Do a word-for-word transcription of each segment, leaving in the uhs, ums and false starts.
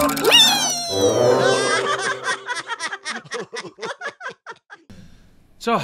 자,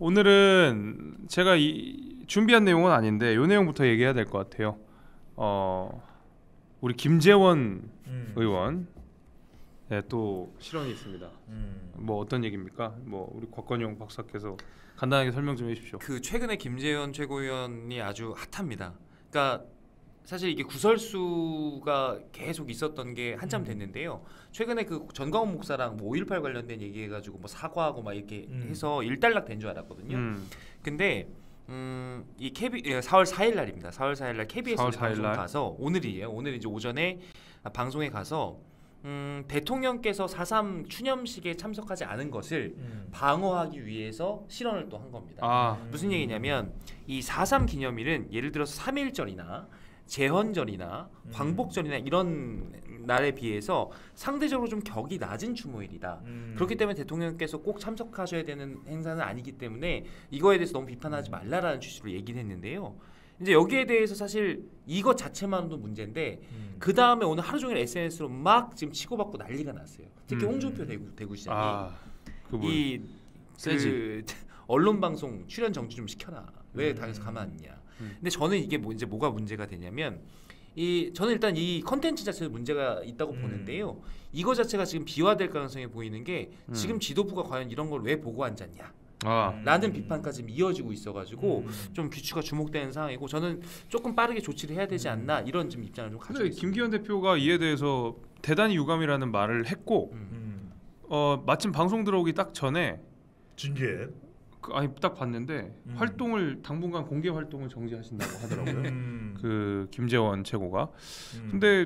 오늘은 제가 이 준비한 내용은 아닌데 요 내용부터 얘기해야 될 것 같아요. 어, 우리 김재원 음. 의원 네, 또 실언이 있습니다. 음. 뭐 어떤 얘기입니까? 뭐 우리 곽건용 박사께서 간단하게 설명 좀 해주십시오. 그 최근에 김재원 최고위원이 아주 핫합니다. 그러니까 사실 이게 구설수가 계속 있었던 게 한참 됐는데요. 최근에 그 전광훈 목사랑 뭐 오일팔 관련된 얘기해가지고 뭐 사과하고 막 이렇게 음. 해서 일단락 된 줄 알았거든요. 음. 근데 음, 이 케비 사월 사일 날입니다. 사월 사일 날 케이비에스 방송 가서 오늘이에요. 오늘 이제 오전에 방송에 가서 음, 대통령께서 사삼 추념식에 참석하지 않은 것을 음. 방어하기 위해서 실언을 또 한 겁니다. 아. 무슨 얘기냐면 이 사삼 기념일은 예를 들어서 삼일절이나 제헌절이나 음. 광복절이나 이런 날에 비해서 상대적으로 좀 격이 낮은 추모일이다. 음. 그렇기 때문에 대통령께서 꼭 참석하셔야 되는 행사는 아니기 때문에 이거에 대해서 너무 비판하지 말라라는 취지로 얘기를 했는데요. 이제 여기에 대해서 사실 이것 자체만도 문제인데 음. 그 다음에 오늘 하루 종일 에스엔에스로 막 지금 치고받고 난리가 났어요. 특히 음. 홍준표 대구, 대구시장이 아, 이 그 언론 방송 출연 정지 좀 시켜라. 왜 음. 당에서 가만 안 있냐. 음. 근데 저는 이게 뭐 이제 뭐가 문제가 되냐면 이 저는 일단 이 컨텐츠 자체에 문제가 있다고 음. 보는데요. 이거 자체가 지금 비화될 가능성이 보이는 게 음. 지금 지도부가 과연 이런 걸 왜 보고 앉았냐. 아. 라는 비판까지 이어지고 있어가지고 음. 좀 귀추가 주목되는 상황이고 저는 조금 빠르게 조치를 해야 되지 않나 이런 좀 입장을 좀 가지고 있습니다. 김기현 대표가 이에 대해서 대단히 유감이라는 말을 했고 음. 어, 마침 방송 들어오기 딱 전에 징계 그, 아니 딱 봤는데 음. 활동을 당분간 공개 활동을 정지하신다고 하더라고요. 음. 그 김재원 최고가. 음. 근데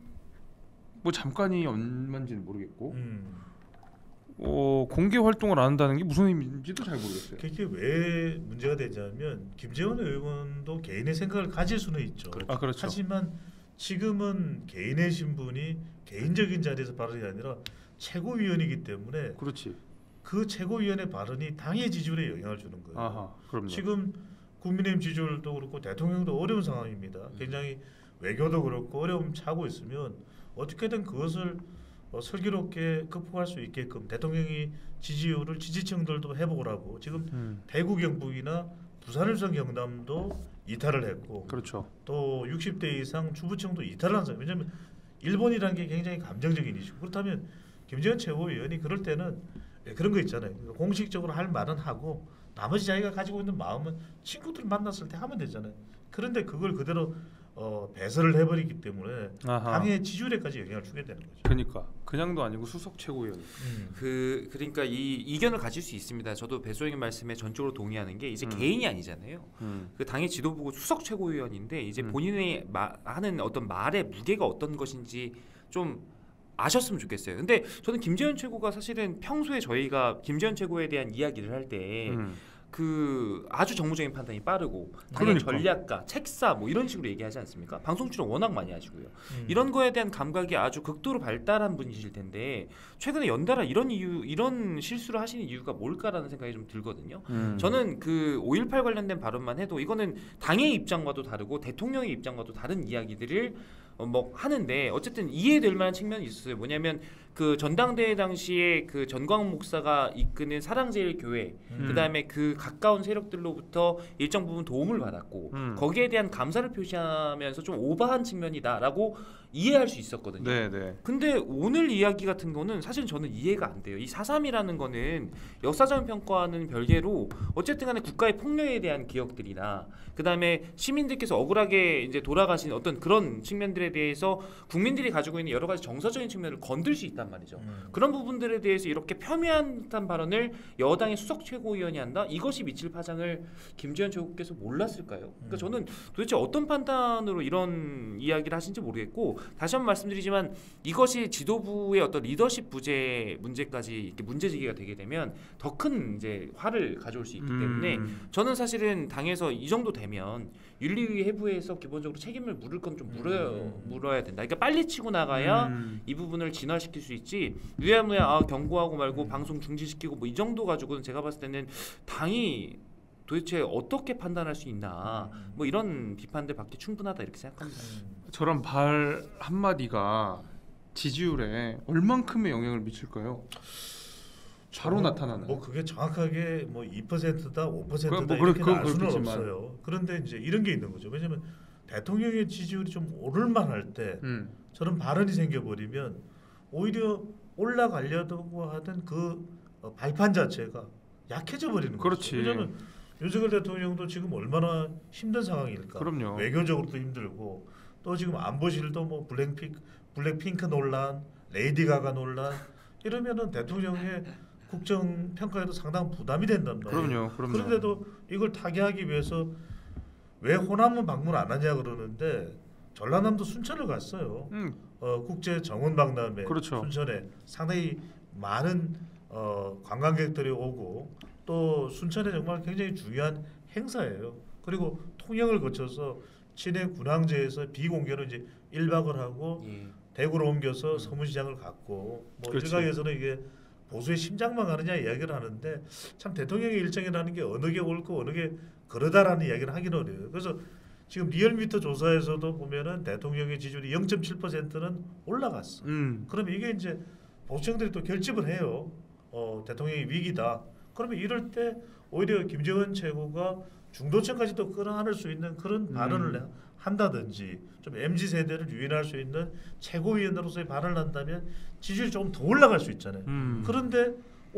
뭐 잠깐이 얼마인지는 모르겠고 음. 어, 공개 활동을 안 한다는 게 무슨 의미인지도 잘 모르겠어요. 그게 왜 문제가 되냐면 김재원 의원도 개인의 생각을 가질 수는 있죠. 아, 그렇죠. 하지만 지금은 개인의 신분이 개인적인 자리에서 발언이 아니라 최고위원이기 때문에 그렇지. 그 최고위원의 발언이 당의 지지율에 영향을 주는 거예요. 아하, 그럼요. 지금 국민의힘 지지율도 그렇고 대통령도 어려운 상황입니다. 굉장히 외교도 그렇고 어려움 차고 있으면 어떻게든 그것을 어, 슬기롭게 극복할 수 있게끔 대통령이 지지율을 지지층들도 회복을 하고 지금 음. 대구 경북이나 부산 울산 경남도 이탈을 했고 그렇죠. 또 육십 대 이상 주부층도 이탈을 한 사람. 왜냐하면 일본이라는 게 굉장히 감정적인 이슈. 그렇다면 김재원 최고위원이 그럴 때는 그런 거 있잖아요. 공식적으로 할 말은 하고 나머지 자기가 가지고 있는 마음은 친구들 만났을 때 하면 되잖아요. 그런데 그걸 그대로 어, 배설을 해버리기 때문에 아하. 당의 지지율에까지 영향을 주게 되는 거죠. 그러니까 그냥도 아니고 수석 최고위원. 음. 그 그러니까 이 이견을 가질 수 있습니다. 저도 배소영의 말씀에 전적으로 동의하는 게 이제 음. 개인이 아니잖아요. 음. 그 당의 지도부고 수석 최고위원인데 이제 음. 본인의 마, 하는 어떤 말의 무게가 어떤 것인지 좀 아셨으면 좋겠어요. 근데 저는 김재원 최고가 사실은 평소에 저희가 김재원 최고에 대한 이야기를 할 때 음. 그 아주 정무적인 판단이 빠르고 당의 그러니까. 전략가, 책사 뭐 이런 식으로 얘기하지 않습니까? 방송 출연 워낙 많이 하시고요. 음. 이런 거에 대한 감각이 아주 극도로 발달한 분이실 텐데 최근에 연달아 이런 이유, 이런 실수를 하시는 이유가 뭘까라는 생각이 좀 들거든요. 음. 저는 그 오일팔 관련된 발언만 해도 이거는 당의 입장과도 다르고 대통령의 입장과도 다른 이야기들을 어, 뭐 하는데 어쨌든 이해될 만한 측면이 있었어요. 뭐냐면 그 전당대회 당시에 그 전광훈 목사가 이끄는 사랑제일교회 음. 그다음에 그 가까운 세력들로부터 일정 부분 도움을 받았고 음. 거기에 대한 감사를 표시하면서 좀 오버한 측면이다라고 이해할 수 있었거든요. 네네. 근데 오늘 이야기 같은 거는 사실 저는 이해가 안 돼요. 이 사삼이라는 거는 역사적인 평가와는 별개로 어쨌든 간에 국가의 폭력에 대한 기억들이나 그다음에 시민들께서 억울하게 이제 돌아가신 어떤 그런 측면들에 대해서 국민들이 가지고 있는 여러 가지 정서적인 측면을 건들 수 있단 말이죠. 음. 그런 부분들에 대해서 이렇게 폄훼한 듯한 발언을 여당의 수석 최고위원이 한다? 이것이 미칠 파장을 김재원 최고께서 몰랐을까요? 그러니까 음. 저는 도대체 어떤 판단으로 이런 이야기를 하신지 모르겠고 다시 한번 말씀드리지만 이것이 지도부의 어떤 리더십 부재 문제까지 이렇게 문제제기가 되게 되면 더 큰 이제 화를 가져올 수 있기 때문에 음. 저는 사실은 당에서 이 정도 되면 윤리위 해부에서 기본적으로 책임을 물을 건 좀 물어야, 음. 물어야 된다. 그러니까 빨리 치고 나가야 음. 이 부분을 진화시킬 수 있지 유야무야 아, 경고하고 말고 음. 방송 중지시키고 뭐 이 정도 가지고는 제가 봤을 때는 당이 도대체 어떻게 판단할 수 있나 음. 뭐 이런 비판들 받기 충분하다 이렇게 생각합니다. 저런 발 한마디가 지지율에 얼만큼의 영향을 미칠까요? 바로 뭐, 나타나나요? 뭐 그게 정확하게 뭐 이 퍼센트다 오 퍼센트다 뭐 이렇게 그건 알 수는 그렇겠지만. 없어요. 그런데 이제 이런 게 있는 거죠. 왜냐하면 대통령의 지지율이 좀 오를만할 때 음. 저런 발언이 생겨버리면 오히려 올라가려고 하던 그 어, 발판 자체가 약해져 버리는 거죠. 그렇지. 왜냐하면 윤석열 대통령도 지금 얼마나 힘든 상황일까. 그럼요. 외교적으로도 힘들고 또 지금 안보실도 뭐 블랙핑크, 블랙핑크 논란, 레이디 가가 논란 이러면은 대통령의 국정 평가에도 상당한 부담이 된단 말이에요. 그럼요, 그럼요. 그런데도 이걸 타개하기 위해서 왜 호남은 방문 안 하냐 그러는데 전라남도 순천을 갔어요. 음, 어, 국제 정원 박람회 그렇죠. 순천에 상당히 많은 어, 관광객들이 오고 또 순천에 정말 굉장히 중요한 행사예요. 그리고 통영을 거쳐서 친해 군항제에서 비공개로 이제 일 박을 하고 예. 대구로 옮겨서 서문시장을 갔고 뭐 그렇지. 일각에서는 이게 보수의 심장만 가느냐 이야기를 하는데 참 대통령의 일정이라는 게 어느 게 옳고 어느 게 그러다라는 이야기를 하기는 어려워요. 그래서 지금 리얼미터 조사에서도 보면은 대통령의 지지율이 영 점 칠 퍼센트는 올라갔어. 음. 그러면 이게 이제 보수층들이 또 결집을 해요. 어, 대통령이 위기다. 그러면 이럴 때 오히려 김정은 최고가 중도층까지도 끌어안을 수 있는 그런 음. 발언을 한다든지 좀 엠지 세대를 유인할 수 있는 최고위원으로서의 발언을 한다면 지지율이 조금 더 올라갈 수 있잖아요. 음. 그런데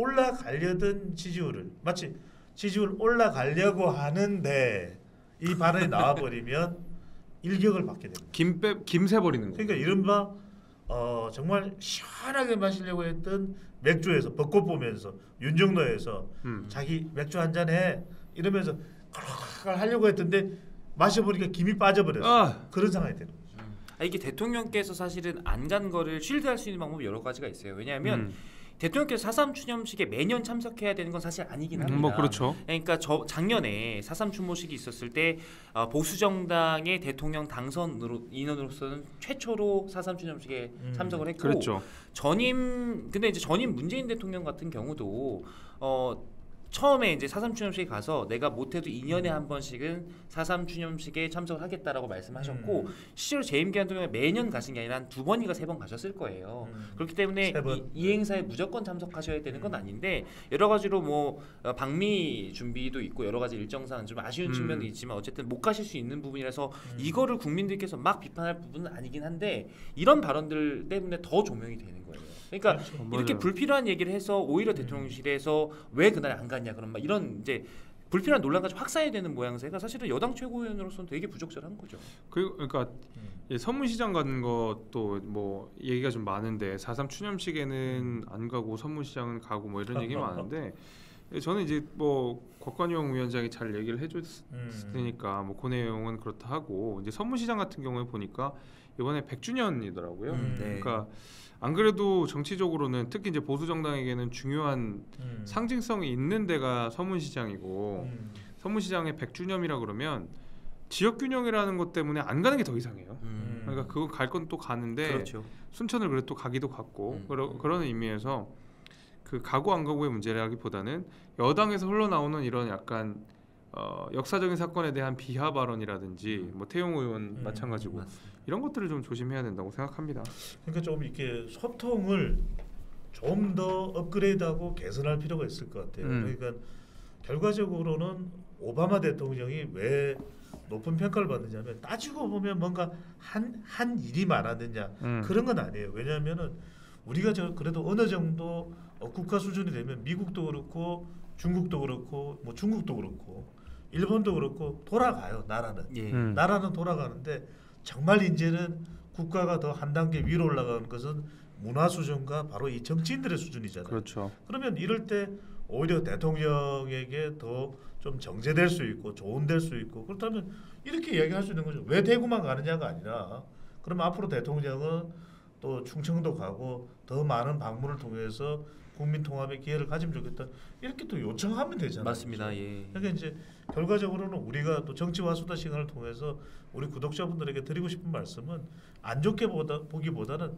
올라가려던 지지율을 마치 지지율 올라가려고 하는데 이 발언이 나와버리면 일격을 받게 됩니다. 김빼 김새 버리는 거. 그러니까 이른바 어, 정말 시원하게 마시려고 했던 맥주에서 벚꽃 보면서 윤정로에서 음. 자기 맥주 한 잔 해 이러면서 걸걸걸 하려고 했던데 마셔보니까 김이 빠져버렸어. 아. 그런 상황이 되는 거죠. 아, 이게 대통령께서 사실은 안 간 거를 쉴드할 수 있는 방법이 여러 가지가 있어요. 왜냐하면 음. 대통령께서 사삼 추념식에 매년 참석해야 되는 건 사실 아니긴 합니다. 음, 뭐 그렇죠. 그러니까 저 작년에 사삼 추모식이 있었을 때 어, 보수 정당의 대통령 당선으로 인원으로서는 최초로 사삼 추념식에 음, 참석을 했고 그렇죠. 전임 근데 이제 전임 문재인 대통령 같은 경우도 어 처음에 이제 사삼 추념식에 가서 내가 못해도 이 년에 한 번씩은 사삼 추념식에 참석을 하겠다라고 말씀하셨고 음. 실제로 재임 기간 동안 매년 가신 게 아니라 한 두 번인가 세 번 가셨을 거예요. 음. 그렇기 때문에 세 번. 이, 이 행사에 무조건 참석하셔야 되는 건 아닌데 여러 가지로 뭐 어, 방미 준비도 있고 여러 가지 일정상 좀 아쉬운 음. 측면도 있지만 어쨌든 못 가실 수 있는 부분이라서 음. 이거를 국민들께서 막 비판할 부분은 아니긴 한데 이런 발언들 때문에 더 조명이 되는 거예요. 그러니까 그렇죠. 이렇게 맞아요. 불필요한 얘기를 해서 오히려 대통령실에서 왜 그날 안 갔냐 그런 막 이런 이제 불필요한 논란까지 확산이 되는 모양새가 사실은 여당 최고위원으로서는 되게 부적절한 거죠. 그 그러니까 음. 이 선문시장 가는 것도 뭐 얘기가 좀 많은데 사삼 추념식에는 안 가고 선문시장은 가고 뭐 이런 얘기 많은데 저는 이제 뭐 곽관용 위원장이 잘 얘기를 해줬으니까 뭐 그 내용은 그렇다 하고 이제 선문시장 같은 경우에 보니까 이번에 백 주년이더라고요. 음, 네. 그러니까 안 그래도 정치적으로는 특히 이제 보수 정당에게는 중요한 음. 상징성이 있는 데가 서문시장이고 음. 서문시장의 백 주년이라 그러면 지역 균형이라는 것 때문에 안 가는 게 더 이상해요. 음. 그러니까 그거 갈 건 또 가는데 그렇죠. 순천을 그래도 또 가기도 갔고 음. 그러, 그런 의미에서 그 가고 안 가고의 문제라기보다는 여당에서 흘러나오는 이런 약간 어, 역사적인 사건에 대한 비하 발언이라든지 뭐 태용 의원 음. 마찬가지고 맞습니다. 이런 것들을 좀 조심해야 된다고 생각합니다. 그러니까 좀 이렇게 소통을 좀 더 업그레이드하고 개선할 필요가 있을 것 같아요. 음. 그러니까 결과적으로는 오바마 대통령이 왜 높은 평가를 받느냐면 따지고 보면 뭔가 한, 한 일이 많았느냐 음. 그런 건 아니에요. 왜냐하면은 우리가 저 그래도 어느 정도 어, 국가 수준이 되면 미국도 그렇고 중국도 그렇고 뭐 중국도 그렇고 일본도 그렇고 돌아가요. 나라는 예. 음. 나라는 돌아가는데 정말 이제는 국가가 더 한 단계 위로 올라가는 것은 문화 수준과 바로 이 정치인들의 수준이잖아요. 그렇죠. 그러면 이럴 때 오히려 대통령에게 더 좀 정제될 수 있고 조언될 수 있고 그렇다면 이렇게 이야기할 수 있는 거죠. 왜 대구만 가느냐가 아니라 그럼 앞으로 대통령은 또 충청도 가고 더 많은 방문을 통해서 국민 통합의 기회를 가지면 좋겠다. 이렇게 또 요청하면 되잖아요. 맞습니다. 그렇죠? 예. 그러니까 이제 결과적으로는 우리가 또 정치와 수다 시간을 통해서 우리 구독자분들에게 드리고 싶은 말씀은 안 좋게 보다, 보기보다는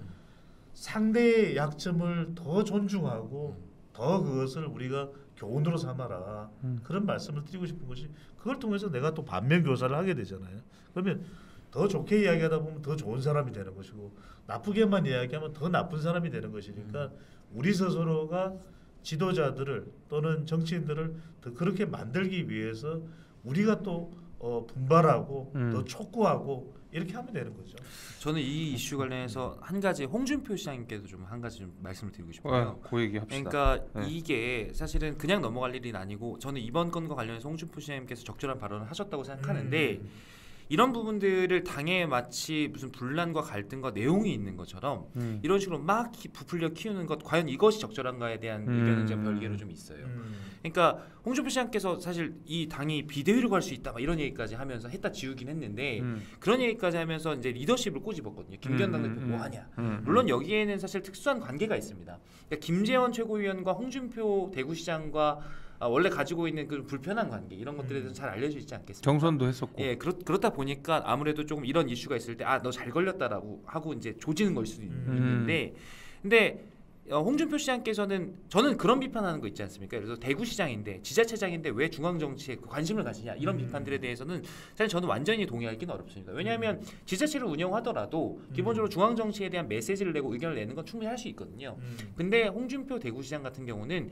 상대의 약점을 더 존중하고 더 그것을 우리가 교훈으로 삼아라. 음. 그런 말씀을 드리고 싶은 것이 그걸 통해서 내가 또 반면 교사를 하게 되잖아요. 그러면 더 좋게 이야기하다 보면 더 좋은 사람이 되는 것이고 나쁘게만 이야기하면 더 나쁜 사람이 되는 것이니까 우리 스스로가 지도자들을 또는 정치인들을 더 그렇게 만들기 위해서 우리가 또 어, 분발하고 음. 더 촉구하고 이렇게 하면 되는 거죠. 저는 이 이슈 관련해서 한 가지 홍준표 시장님께도 좀 한 가지 좀 말씀을 드리고 싶어요. 어, 그 얘기 합시다. 그러니까 네. 이게 사실은 그냥 넘어갈 일이 아니고 저는 이번 건과 관련해서 홍준표 시장님께서 적절한 발언을 하셨다고 생각하는데 음. 이런 부분들을 당에 마치 무슨 분란과 갈등과 내용이 있는 것처럼 음. 이런 식으로 막 키- 부풀려 키우는 것 과연 이것이 적절한가에 대한 음. 의견은 좀 별개로 좀 있어요. 음. 그러니까 홍준표 시장께서 사실 이 당이 비대위로 갈 수 있다 막 이런 얘기까지 하면서 했다 지우긴 했는데 음. 그런 얘기까지 하면서 이제 리더십을 꼬집었거든요. 김기현 음, 당대표 음, 뭐 하냐. 음. 물론 여기에는 사실 특수한 관계가 있습니다. 그러니까 김재원 최고위원과 홍준표 대구시장과 아, 원래 가지고 있는 그 불편한 관계 이런 것들에 대해서 잘 알려져 있지 않겠습니까? 경선도 했었고. 예, 그렇, 그렇다 보니까 아무래도 조금 이런 이슈가 있을 때 아 너 잘 걸렸다라고 하고 이제 조지는 걸 수도 있- 음. 있는데 근데 어, 홍준표 시장께서는 저는 그런 비판하는 거 있지 않습니까? 그래서 대구시장인데 지자체장인데 왜 중앙정치에 그 관심을 가지냐 이런 음. 비판들에 대해서는 사실 저는 완전히 동의하기는 어렵습니다. 왜냐하면 지자체를 운영하더라도 기본적으로 중앙정치에 대한 메시지를 내고 의견을 내는 건 충분히 할 수 있거든요. 음. 근데 홍준표 대구시장 같은 경우는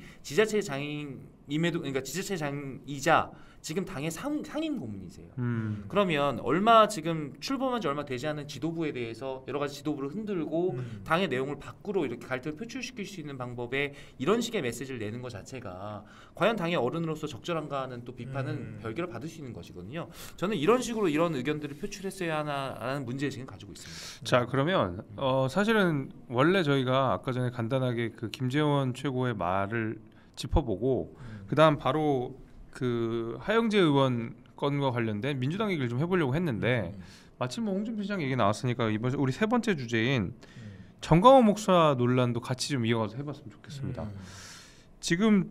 지자체장임에도 그러니까 지자체장이자 지금 당의 상, 상임 고문이세요. 음. 그러면 얼마 지금 출범한 지 얼마 되지 않은 지도부에 대해서 여러 가지 지도부를 흔들고 음. 당의 내용을 밖으로 이렇게 갈등을 표출시킬 수 있는 방법에 이런 식의 메시지를 내는 것 자체가 과연 당의 어른으로서 적절한가 하는 또 비판은 음. 별개로 받을 수 있는 것이거든요. 저는 이런 식으로 이런 의견들을 표출했어야 하나라는 문제의식은 가지고 있습니다. 자 그러면 어, 사실은 원래 저희가 아까 전에 간단하게 그 김재원 최고의 말을 짚어보고 음. 그다음 바로 그 하영재 의원 건과 관련된 민주당 얘기를 좀 해보려고 했는데 음. 마침 뭐 홍준표 시장 얘기 나왔으니까 이번 우리 세 번째 주제인 음. 정광훈 목사 논란도 같이 좀 이어가서 해봤으면 좋겠습니다. 음. 지금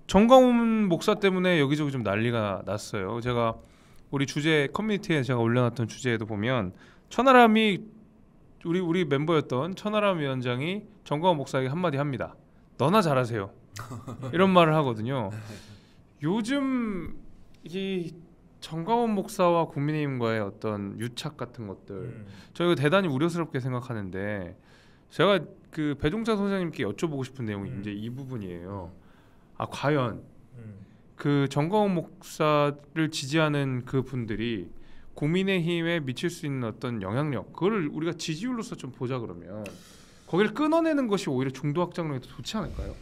정광훈 목사 때문에 여기저기 좀 난리가 났어요. 제가 우리 주제 커뮤니티에 제가 올려놨던 주제에도 보면 천하람이 우리 우리 멤버였던 천하람 위원장이 정광훈 목사에게 한마디 합니다. 너나 잘하세요. 이런 말을 하거든요. 요즘 이 정광훈 목사와 국민의힘과의 어떤 유착 같은 것들 음. 저희가 대단히 우려스럽게 생각하는데 제가 그 배종찬 선생님께 여쭤보고 싶은 내용이 음. 이제 이 부분이에요. 아 과연 음. 그 정광훈 목사를 지지하는 그 분들이 국민의힘에 미칠 수 있는 어떤 영향력 그걸 우리가 지지율로서 좀 보자 그러면 거기를 끊어내는 것이 오히려 중도 확장론에 더 좋지 않을까요?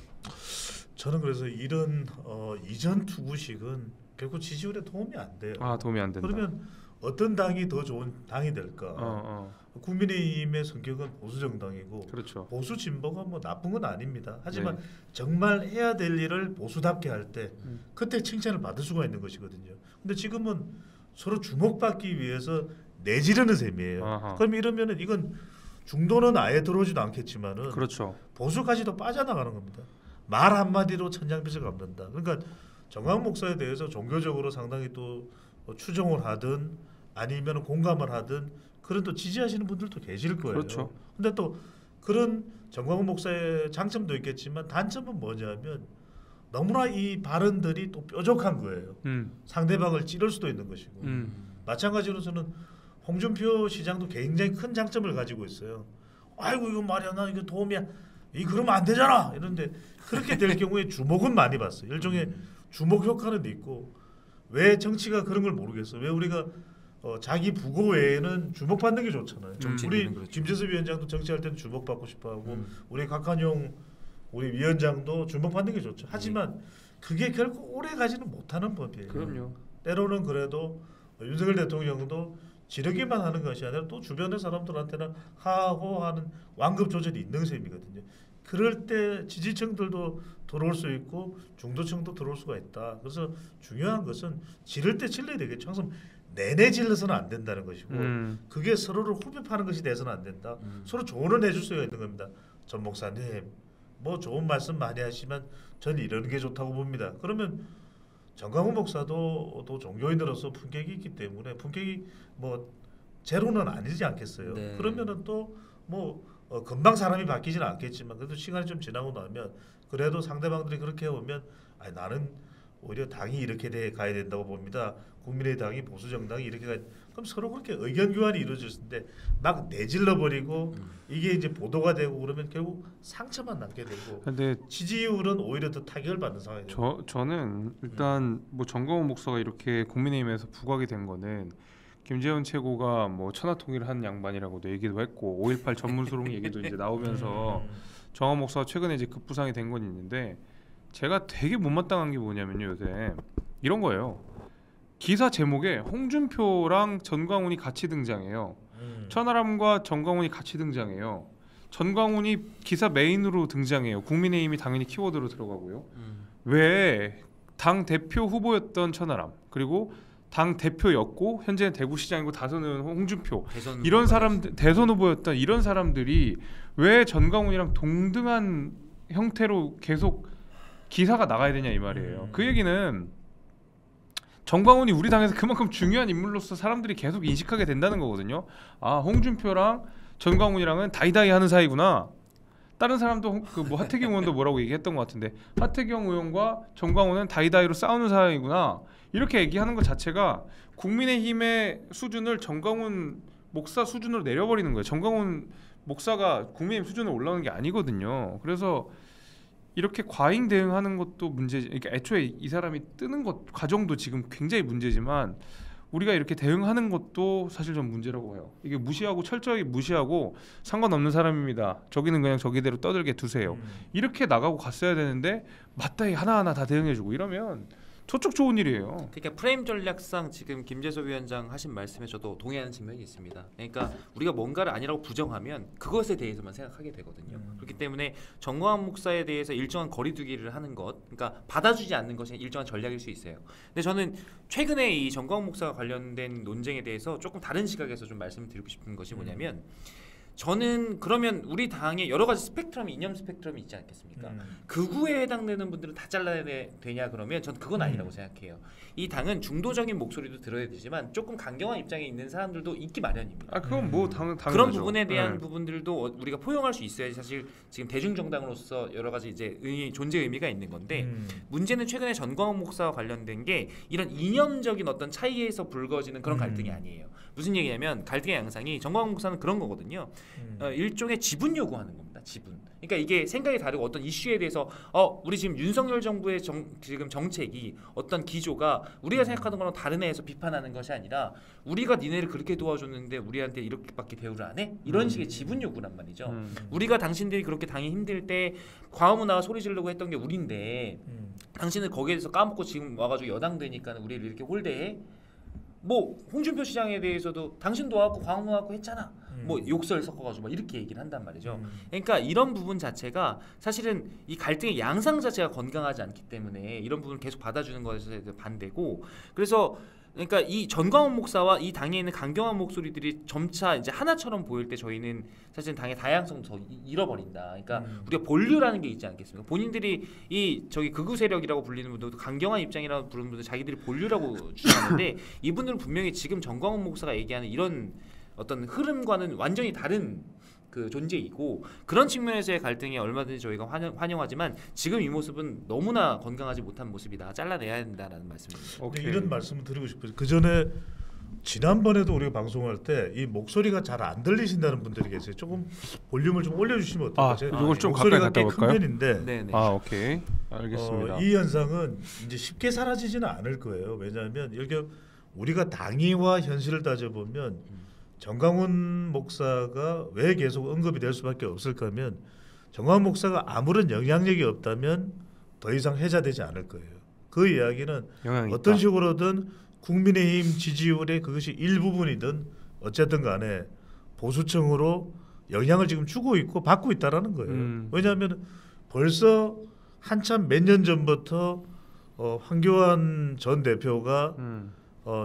저는 그래서 이런 어, 이전 투구식은 결국 지지율에 도움이 안 돼요. 아 도움이 안 된다. 그러면 어떤 당이 더 좋은 당이 될까? 어, 어. 국민의힘의 성격은 보수 정당이고 그렇죠. 보수 진보가 뭐 나쁜 건 아닙니다. 하지만 네. 정말 해야 될 일을 보수답게 할 때 음. 그때 칭찬을 받을 수가 있는 것이거든요. 근데 지금은 서로 주목받기 위해서 내지르는 셈이에요. 아하. 그럼 이러면은 이건 중도는 아예 들어오지도 않겠지만은 그렇죠. 보수까지도 빠져나가는 겁니다. 말 한마디로 천장빚을 갚는다. 그러니까 정광훈 목사에 대해서 종교적으로 상당히 또 추종을 하든 아니면 공감을 하든 그런 또 지지하시는 분들도 계실 거예요. 그렇죠. 근데 또 그런 정광훈 목사의 장점도 있겠지만 단점은 뭐냐면 너무나 이 발언들이 또 뾰족한 거예요. 음. 상대방을 찌를 수도 있는 것이고 음. 마찬가지로 저는 홍준표 시장도 굉장히 큰 장점을 가지고 있어요. 아이고 이거 말이야 나 이거 도움이야. 이 그러면 안 되잖아. 이런데 그렇게 될 경우에 주목은 많이 받어요. 일종의 주목 효과는 있고 왜 정치가 그런 걸 모르겠어. 왜 우리가 어, 자기 부고 외에는 주목받는 게 좋잖아요. 정치인들은 우리 그렇죠. 김재섭 위원장도 정치할 때는 주목받고 싶어하고 음. 우리 각한용 우리 위원장도 주목받는 게 좋죠. 하지만 그게 결국 오래 가지는 못하는 법이에요. 그럼요. 때로는 그래도 윤석열 대통령도 지르기만 하는 것이 아니라 또 주변의 사람들한테는 하하호하는 완급 조절이 있는 셈이거든요. 그럴 때 지지층들도 들어올 수 있고 중도층도 들어올 수가 있다. 그래서 중요한 것은 지를 때 질러야 되겠죠. 항상 내내 질러서는 안 된다는 것이고 음. 그게 서로를 후벼파는 것이 돼서는 안 된다. 음. 서로 조언을 해줄 수가 있는 겁니다. 전 목사님 뭐 좋은 말씀 많이 하시면 저는 이런 게 좋다고 봅니다. 그러면 정광훈 목사도 또 종교인으로서 품격이 있기 때문에 품격이 뭐 제로는 아니지 않겠어요. 네. 그러면은 또뭐 어, 금방 사람이 바뀌지는 않겠지만 그래도 시간이 좀 지나고 나면 그래도 상대방들이 그렇게 해오면 아니, 나는 오히려 당이 이렇게 돼 가야 된다고 봅니다. 국민의당이 보수 정당이 이렇게 가 그럼 서로 그렇게 의견 교환이 이루어졌는데 막 내질러 버리고 음. 이게 이제 보도가 되고 그러면 결국 상처만 남게 되고 근데 지지율은 오히려 더 타격을 받는 상황이 돼요. 저 저는 일단 뭐 정광훈 목사가 이렇게 국민의힘에서 부각이 된 거는 김재원 최고가 뭐 천하통일을 한 양반이라고도 얘기도 했고 오일팔 전문 수록 얘기도 이제 나오면서 음. 정광훈 목사가 최근에 이제 급부상이 된 건 있는데 제가 되게 못마땅한 게 뭐냐면요 요새 이런 거예요. 기사 제목에 홍준표랑 전광훈이 같이 등장해요. 음. 천하람과 전광훈이 같이 등장해요. 전광훈이 기사 메인으로 등장해요. 국민의힘이 당연히 키워드로 들어가고요. 음. 왜 당 대표 후보였던 천하람 그리고 당 대표였고 현재는 대구시장이고 다선은 홍준표 대선 이런 후보가 사람 대선 후보였던 이런 사람들이 왜 전광훈이랑 동등한 형태로 계속 기사가 나가야 되냐 이 말이에요. 음. 그 얘기는 전광훈이 우리 당에서 그만큼 중요한 인물로서 사람들이 계속 인식하게 된다는 거거든요. 아 홍준표랑 전광훈이랑은 다이다이 하는 사이구나. 다른 사람도 그 뭐 하태경 의원도 뭐라고 얘기했던 것 같은데 하태경 의원과 전광훈은 다이다이로 싸우는 사이구나. 이렇게 얘기하는 것 자체가 국민의힘의 수준을 전광훈 목사 수준으로 내려버리는 거예요. 전광훈 목사가 국민의힘 수준으로 올라오는 게 아니거든요. 그래서 이렇게 과잉 대응하는 것도 문제. 그러니까 애초에 이 사람이 뜨는 것 과정도 지금 굉장히 문제지만 우리가 이렇게 대응하는 것도 사실 좀 문제라고 해요. 이게 무시하고 철저하게 무시하고 상관없는 사람입니다. 저기는 그냥 저기대로 떠들게 두세요. 음. 이렇게 나가고 갔어야 되는데 맞다이 하나하나 다 대응해주고 이러면 저쪽 좋은 일이에요. 그러니까 프레임 전략상 지금 김재섭 위원장 하신 말씀에 저도 동의하는 측면이 있습니다. 그러니까 우리가 뭔가를 아니라고 부정하면 그것에 대해서만 생각하게 되거든요. 음. 그렇기 때문에 정광훈 목사에 대해서 일정한 거리두기를 하는 것, 그러니까 받아주지 않는 것이 일정한 전략일 수 있어요. 근데 저는 최근에 이 정광훈 목사와 관련된 논쟁에 대해서 조금 다른 시각에서 좀 말씀드리고 싶은 것이 뭐냐면 저는 그러면 우리 당에 여러 가지 스펙트럼이 이념 스펙트럼이 있지 않겠습니까? 음. 극우에 해당되는 분들은 다 잘라야 되, 되냐 그러면 전 그건 아니라고 음. 생각해요. 이 당은 중도적인 목소리도 들어야 되지만 조금 강경한 입장에 있는 사람들도 있기 마련입니다. 아 그건 뭐 당, 당연하죠. 그런 부분에 대한 네. 부분들도 우리가 포용할 수 있어야지 사실 지금 대중정당으로서 여러 가지 이제 의, 존재 의미가 있는 건데 음. 문제는 최근에 전광훈 목사와 관련된 게 이런 이념적인 어떤 차이에서 불거지는 그런 음. 갈등이 아니에요. 무슨 얘기냐면 갈등의 양상이 정광훈 목사는 그런 거거든요. 음. 어, 일종의 지분 요구하는 겁니다. 지분. 그러니까 이게 생각이 다르고 어떤 이슈에 대해서 어 우리 지금 윤석열 정부의 정, 지금 정책이 어떤 기조가 우리가 생각하는 거랑 다른 애에서 비판하는 것이 아니라 우리가 니네를 그렇게 도와줬는데 우리한테 이렇게밖에 대우를 안 해? 이런 음. 식의 지분 요구란 말이죠. 음. 우리가 당신들이 그렇게 당이 힘들 때 광화문 나와 소리 지르고 했던 게 우린데 음. 당신을 거기에 대해서 까먹고 지금 와가지고 여당 되니까 우리를 이렇게 홀대해? 뭐 홍준표 시장에 대해서도 당신도 와갖고 광화문 와갖고 했잖아. 음. 뭐 욕설 섞어가지고 막 이렇게 얘기를 한단 말이죠. 음. 그러니까 이런 부분 자체가 사실은 이 갈등의 양상 자체가 건강하지 않기 때문에 이런 부분을 계속 받아주는 것에 반대고 그래서 그러니까 이 전광훈 목사와 이 당에 있는 강경한 목소리들이 점차 이제 하나처럼 보일 때 저희는 사실 당의 다양성도 더 잃어버린다. 그러니까 음. 우리가 본류라는 게 있지 않겠습니까? 본인들이 이 저기 극우 세력이라고 불리는 분들도 강경한 입장이라고 부르는 분들 자기들이 본류라고 주장하는데 이분들은 분명히 지금 전광훈 목사가 얘기하는 이런 어떤 흐름과는 완전히 다른 그 존재이고 그런 측면에서의 갈등이 얼마든지 저희가 환영, 환영하지만 지금 이 모습은 너무나 건강하지 못한 모습이다. 잘라내야 된다라는 말씀입니다. 근데 오케이. 이런 말씀을 드리고 싶어요. 그 전에 지난번에도 우리가 방송할 때 이 목소리가 잘 안 들리신다는 분들이 계세요. 조금 볼륨을 좀 올려주시면 어떨까요? 아, 제가 이걸 좀 목소리가 가까이 꽤 갖다 큰 볼까요? 편인데 네네. 아 오케이 알겠습니다. 어, 이 현상은 이제 쉽게 사라지지는 않을 거예요. 왜냐하면 이렇게 우리가 당위와 현실을 따져보면 정광훈 목사가 왜 계속 언급이 될 수밖에 없을까 하면 정광훈 목사가 아무런 영향력이 없다면 더 이상 해자되지 않을 거예요. 그 이야기는 영향이 어떤 있다. 식으로든 국민의힘 지지율의 그것이 일부분이든 어쨌든 간에 보수층으로 영향을 지금 주고 있고 받고 있다라는 거예요. 음. 왜냐하면 벌써 한참 몇 년 전부터 어, 황교안 전 대표가 음. 어,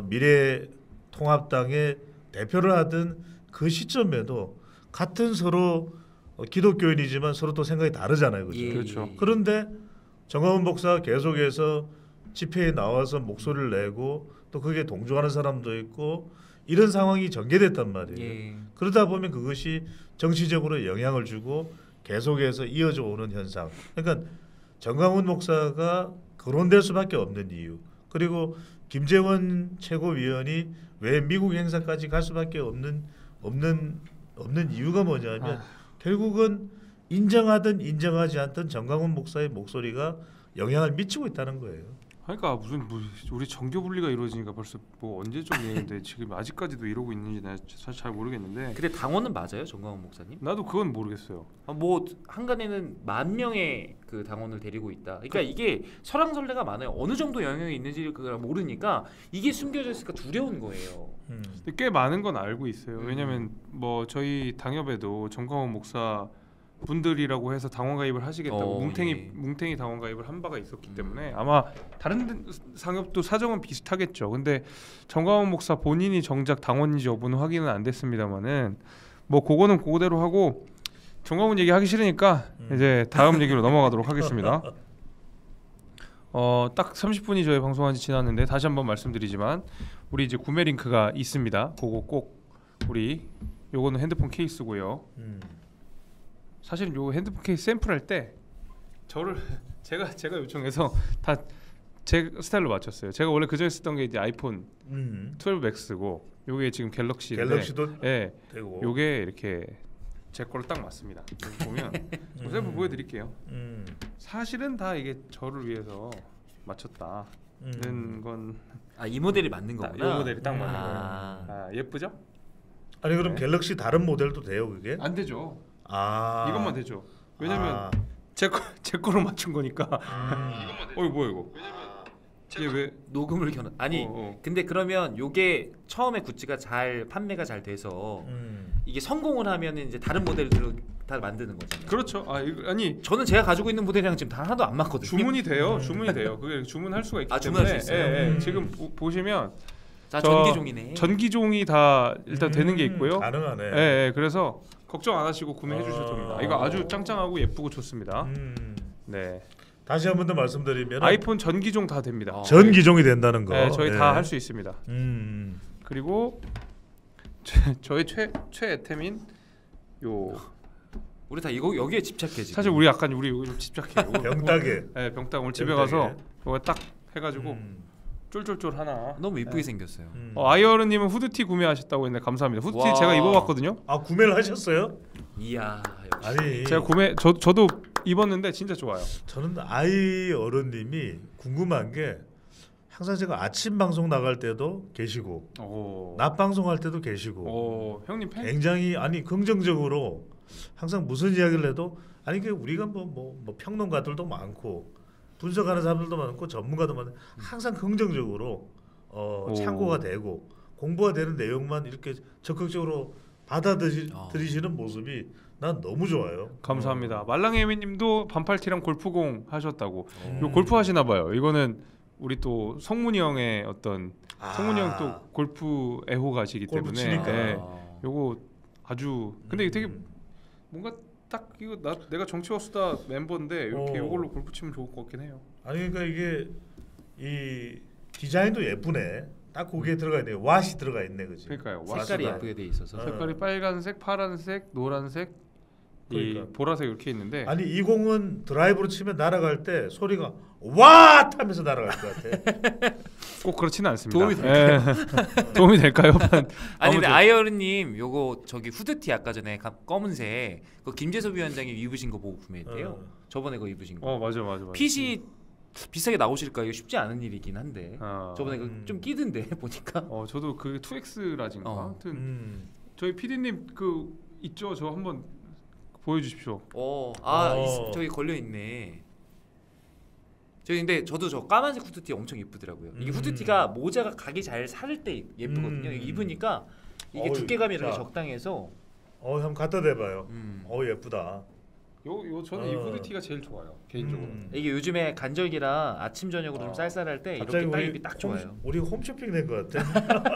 미래통합당의 대표를 하던 그 시점에도 같은 서로 어, 기독교인이지만 서로 또 생각이 다르잖아요, 그죠? 예, 그렇죠. 예, 예. 그런데 정광훈 목사가 계속해서 집회에 나와서 목소리를 내고 또 그게 동조하는 사람도 있고 이런 상황이 전개됐단 말이에요. 예. 그러다 보면 그것이 정치적으로 영향을 주고 계속해서 이어져 오는 현상. 그러니까 정광훈 목사가 거론될 수밖에 없는 이유. 그리고 김재원 최고위원이 왜 미국 행사까지 갈 수밖에 없는 없는 없는 이유가 뭐냐면 아. 결국은 인정하든 인정하지 않든 정강훈 목사의 목소리가 영향을 미치고 있다는 거예요. 그러니까 무슨 뭐 우리 정교 분리가 이루어지니까 벌써 뭐 언제적 얘기인데 지금 아직까지도 이러고 있는지 나 사실 잘 모르겠는데. 근데 당원은 맞아요, 정강훈 목사님? 나도 그건 모르겠어요. 아, 뭐 한간에는 만 명의 그 당원을 데리고 있다. 그러니까 그, 이게 설왕설래가 많아요. 어느 정도 영향이 있는지를 모르니까 이게 숨겨져 있으니까 두려운 거예요. 음. 꽤 많은 건 알고 있어요. 음. 왜냐하면 뭐 저희 당협에도 정강훈 목사 분들이라고 해서 당원 가입을 하시겠다고 어, 뭉탱이 예. 뭉탱이 당원 가입을 한 바가 있었기 음. 때문에 아마 다른 상협도 사정은 비슷하겠죠. 근데 정강훈 목사 본인이 정작 당원인지 여부는 확인은 안 됐습니다만은 뭐 그거는 그거대로 하고 정강훈 얘기 하기 싫으니까 음. 이제 다음 얘기로 넘어가도록 하겠습니다. 어, 딱 삼십 분이 저희 방송한 지 지났는데 다시 한번 말씀드리지만 우리 이제 구매 링크가 있습니다. 그거 꼭 우리 요거는 핸드폰 케이스고요. 음. 사실은 요 핸드폰 케이스 샘플할 때 저를 제가 제가 요청해서 다 제 스타일로 맞췄어요. 제가 원래 그전에 쓰던 게 이제 아이폰 음. 십이 맥스고 요게 지금 갤럭시인데 갤럭시도 예, 되고 요게 이렇게 제 걸로 딱 맞습니다. 보면 음. 샘플 보여드릴게요. 음. 사실은 다 이게 저를 위해서 맞췄다는 음. 건 아, 이 모델이 맞는 거구나. 이 모델이 딱 맞는 아. 거예요. 아, 예쁘죠? 아니 그럼 네. 갤럭시 다른 모델도 돼요 그게? 안 되죠. 아 이것만 되죠. 왜냐면 제 거 제 거로 맞춘 거니까. 음. 어이 뭐야 이거? 이게 왜 녹음을 켜는? 아니 어, 어. 근데 그러면 요게 처음에 굿즈가 잘 판매가 잘 돼서 음. 이게 성공을 하면 이제 다른 모델들로 다 만드는 거잖아요. 그렇죠. 아 이거, 아니 저는 제가 가지고 있는 모델이랑 지금 다 하나도 안 맞거든요. 주문이 돼요. 음. 주문이 돼요. 그게 주문할 수가 있기 아, 때문에. 주문할 수 있어요. 예, 예. 음. 지금 보, 보시면 자 전기종이네. 전기종이 다 일단 음. 되는 게 있고요. 가능하네. 예, 예. 그래서 걱정 안 하시고 구매해 주셔도 아. 됩니다. 이거 아주 짱짱하고 예쁘고 좋습니다. 음. 네. 다시 한 번 더 말씀드리면 아이폰 전기종 다 됩니다. 어. 전기종이 된다는 거. 네, 저희 네. 다 할 수 있습니다. 음. 그리고 최, 저희 최 최애템인 요 우리 다 이거 여기에 집착해 지금. 사실 우리 약간 우리 여기 좀 집착해요. 병따개. 네, 병따 오늘 집에 가서 이거 딱 해가지고 음. 쫄쫄쫄 하나. 너무 이쁘게 네. 생겼어요. 음. 어, 아이어른님은 후드티 구매하셨다고 했는데 감사합니다. 후드티 와. 제가 입어봤거든요. 아 구매를 하셨어요? 이야. 역시. 아니 제가 구매 저 저도 입었는데 진짜 좋아요. 저는 아이어른님이 궁금한 게 항상 제가 아침 방송 나갈 때도 계시고 오. 낮 방송할 때도 계시고 오. 형님 팬? 굉장히 아니 긍정적으로 항상 무슨 이야기를 해도 아니 그 우리가 뭐 뭐 뭐 평론가들도 많고 분석하는 사람들도 많고 전문가도 많고 항상 긍정적으로 어, 참고가 되고 공부가 되는 내용만 이렇게 적극적으로 받아들이시는 어. 모습이 난 너무 좋아요. 감사합니다. 어. 말랑애미님도 반팔티랑 골프공 하셨다고. 음. 요 골프 하시나 봐요. 이거는 우리 또 성문이 형의 어떤 아. 성문이 형 또 골프 애호가시기 때문에 네. 요거 아주 근데 이게 되게 뭔가 딱 이거 나 내가 정치와수다 멤버인데 이렇게 어. 이걸로 골프 치면 좋을 것 같긴 해요. 아니 그러니까 이게 이 디자인도 예쁘네. 딱 거기에 들어가 있네. 왓이 들어가 있네, 그지? 그러니까요. 색깔이 예쁘게 돼 있어서 어. 색깔이 빨간색, 파란색, 노란색, 그러니까. 이 보라색 이렇게 있는데. 아니 이 공은 드라이브로 치면 날아갈 때 소리가 와 하면서 날아갈 것 같아. 꼭 그렇지는 않습니다. 도움이 될까요? 예. 도움이 될까요? 아니 근데 아이어른님 요거 저기 후드티 아까 전에 검은색 그 김재섭 위원장이 입으신 거 보고 구매했대요. 어. 저번에 그거 입으신 거. 어 맞아 맞아 맞아. 핏이 비싸게 나오실까 이거 쉽지 않은 일이긴 한데 어. 저번에 음. 좀 끼던데 보니까. 어 저도 그 투엑스 라진가 어. 아무튼 음. 저희 피디님 그 있죠 저 한번 보여주십시오. 어, 아 어. 저기 걸려 있네. 저기 근데 저도 저 까만색 후드티 엄청 예쁘더라고요. 이게 음. 후드티가 모자가 각이 잘 살 때 예쁘거든요. 음. 입으니까 이게 어이, 두께감이 이렇게 적당해서. 어, 한번 갖다 대봐요. 음. 어 예쁘다. 요, 요 저는 어. 이 후드티가 제일 좋아요 개인적으로. 음. 이게 요즘에 간절기라 아침 저녁으로 어. 좀 쌀쌀할 때 이렇게 딱 입기 딱 좋아요. 홈, 우리 홈쇼핑 된 것 같아.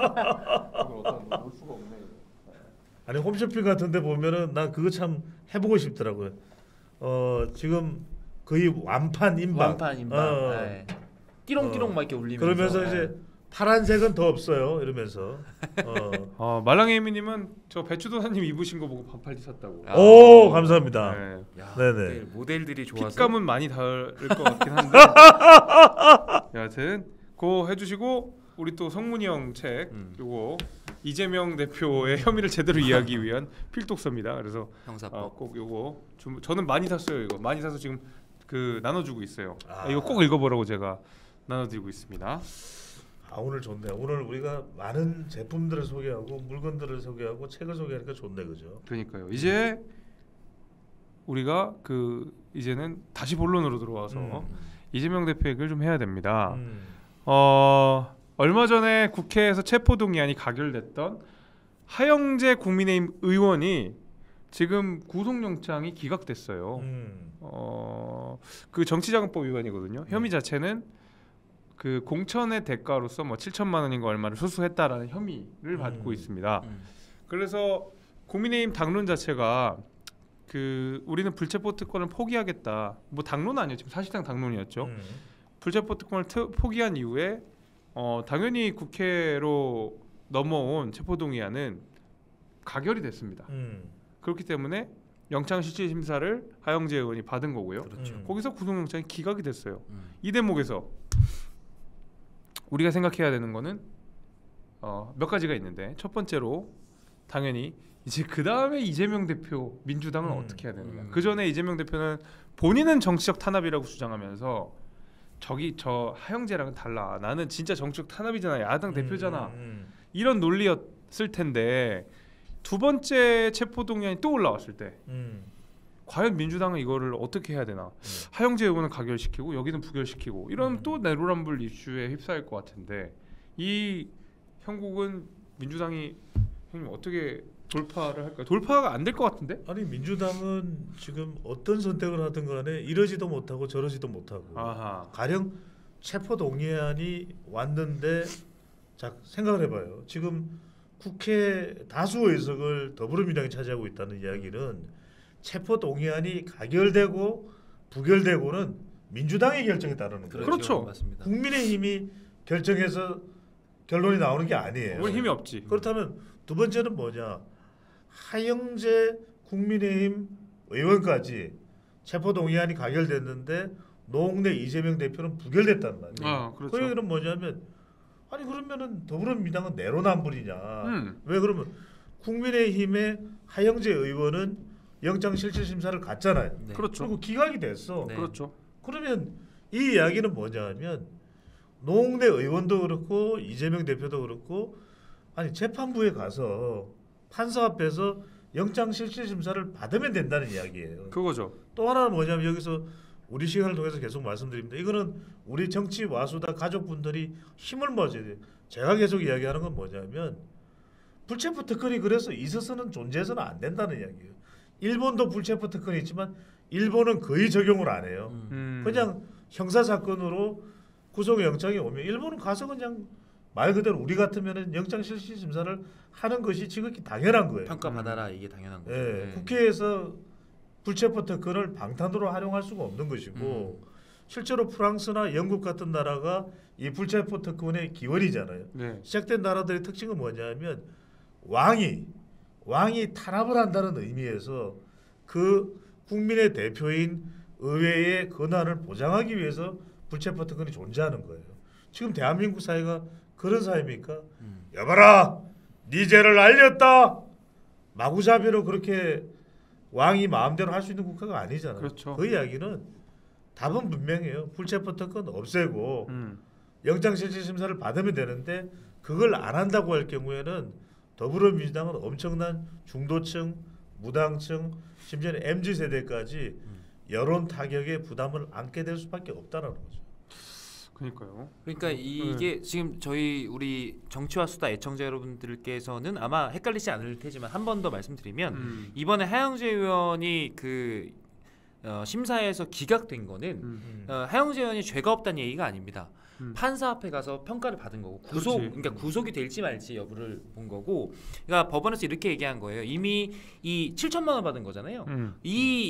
올 수가 없네. 아니 홈쇼핑 같은데 보면은 나 그거 참 해보고 싶더라고요. 어 지금 거의 완판 임박. 완판 임박. 어. 네. 띠롱띠롱 막 이렇게 울리면서. 그러면서 네. 이제 파란색은 더 없어요. 이러면서. 어. 어, 말랑이미님은 저 배추도사님 입으신 거 보고 반팔티 샀다고. 아. 오 감사합니다. 네. 야, 네네. 모델, 모델들이 좋아서. 핏감은 많이 다를 것 같긴 한데. 여하튼 고 해주시고 우리 또 성문이 형 책 음. 요거 이재명 대표의 혐의를 제대로 이해하기 위한 필독서입니다. 그래서 형사법. 어, 꼭 요거 좀 저는 많이 샀어요. 이거 많이 사서 지금 그 나눠주고 있어요. 아. 아, 이거 꼭 읽어보라고 제가 나눠드리고 있습니다. 아 오늘 좋네. 오늘 우리가 많은 제품들을 소개하고 물건들을 소개하고 책을 소개하니까 좋네, 그죠? 그러니까요. 이제 우리가 그 이제는 다시 본론으로 들어와서 음. 이재명 대표 얘기를 좀 해야 됩니다. 음. 어 얼마 전에 국회에서 체포동의안이 가결됐던 하영재 국민의힘 의원이 지금 구속영장이 기각됐어요. 음. 어그 정치자금법 위반이거든요. 혐의 자체는 그 공천의 대가로서 뭐 칠천만 원인가 얼마를 수수했다라는 혐의를 받고 음. 있습니다. 음. 그래서 국민의힘 당론 자체가 그 우리는 불체포 특권을 포기하겠다. 뭐 당론은 아니었지만 사실상 당론이었죠. 음. 불체포 특권을 트, 포기한 이후에 어, 당연히 국회로 넘어온 체포동의안은 가결이 됐습니다. 음. 그렇기 때문에 영장실질심사를 하영재 의원이 받은 거고요. 그렇죠. 음. 거기서 구속영장이 기각이 됐어요. 음. 이 대목에서 우리가 생각해야 되는 거는 어, 몇 가지가 있는데 첫 번째로 당연히 이제 그 다음에 이재명 대표 민주당은 음. 어떻게 해야 되느냐. 음. 그 전에 이재명 대표는 본인은 정치적 탄압이라고 주장하면서 저기 저 하영재랑은 달라. 나는 진짜 정치적 탄압이잖아. 야당 대표잖아. 음. 음. 이런 논리였을 텐데 두 번째 체포동의안이 또 올라왔을 때 음. 과연 민주당은 이거를 어떻게 해야 되나? 하영재 의원은 가결시키고 여기는 부결시키고 이러면 음. 또 내로남불 이슈에 휩싸일 것 같은데 이 형국은 민주당이 형님 어떻게 돌파를 할까요? 돌파가 안 될 것 같은데? 아니 민주당은 지금 어떤 선택을 하든 간에 이러지도 못하고 저러지도 못하고 아하. 가령 체포 동의안이 왔는데 자 생각을 해봐요. 지금 국회 다수 의석을 더불어민주당이 차지하고 있다는 이야기는 체포 동의안이 가결되고 부결되고는 민주당의 결정에 따르는 거예요. 그렇죠. 맞습니다. 국민의힘이 결정해서 결론이 나오는 게 아니에요. 우리 힘이 없지. 그렇다면 두 번째는 뭐냐? 하영재 국민의힘 의원까지 체포 동의안이 가결됐는데 노웅래 이재명 대표는 부결됐단 말이에요. 아, 그렇죠. 그 얘기는 뭐냐면 아니 그러면은 더불어민주당은 내로남불이냐? 음. 왜 그러면 국민의힘의 하영재 의원은 영장실질심사를 갔잖아요. 네. 그렇죠. 그리고 기각이 됐어. 네. 그렇죠. 그러면 이 이야기는 뭐냐면 노웅래 의원도 그렇고 이재명 대표도 그렇고 아니 재판부에 가서 판사 앞에서 영장실질심사를 받으면 된다는 이야기예요. 그거죠. 또 하나는 뭐냐면 여기서 우리 시간을 통해서 계속 말씀드립니다. 이거는 우리 정치 와수다 가족분들이 힘을 모아줘야 돼요. 제가 계속 이야기하는 건 뭐냐면 불체포 특권이 그래서 있어서는 존재해서는 안 된다는 이야기예요. 일본도 불체포 특권이 있지만 일본은 거의 적용을 안 해요. 음. 음. 그냥 형사 사건으로 구속영장이 오면 일본은 가서 그냥 말 그대로 우리 같으면은 영장실질심사를 하는 것이 지극히 당연한 거예요. 평가받아라 이게 당연한 거죠. 예, 네. 국회에서 불체포 특권을 방탄으로 활용할 수가 없는 것이고 실제로 프랑스나 영국 같은 나라가 이 불체포 특권의 기원이잖아요. 네. 시작된 나라들의 특징은 뭐냐면 왕이 왕이 탄압을 한다는 의미에서 그 국민의 대표인 의회의 권한을 보장하기 위해서 불체포 특권이 존재하는 거예요. 지금 대한민국 사회가 그런 사회입니까? 음. 여봐라, 네 죄를 알렸다. 마구잡이로 그렇게 왕이 마음대로 할 수 있는 국가가 아니잖아요. 그렇죠. 그 이야기는 답은 분명해요. 불체포 특권 없애고 음. 영장실질심사를 받으면 되는데 그걸 안 한다고 할 경우에는 더불어민주당은 엄청난 중도층, 무당층, 심지어는 엠지 세대까지 여론 타격의 부담을 안게 될 수밖에 없다는 거죠. 그러니까요. 그러니까 이게 지금 저희 우리 정치와 수다 애청자 여러분들께서는 아마 헷갈리지 않을 테지만 한 번 더 말씀드리면 음. 이번에 하영재 의원이 그 어, 심사에서 기각된 거는 음. 어, 하영재 의원이 죄가 없다는 얘기가 아닙니다. 음. 판사 앞에 가서 평가를 받은 거고 구속, 그렇지. 그러니까 구속이 될지 말지 여부를 본 거고, 그러니까 법원에서 이렇게 얘기한 거예요. 이미 이 칠천만 원 받은 거잖아요. 음. 이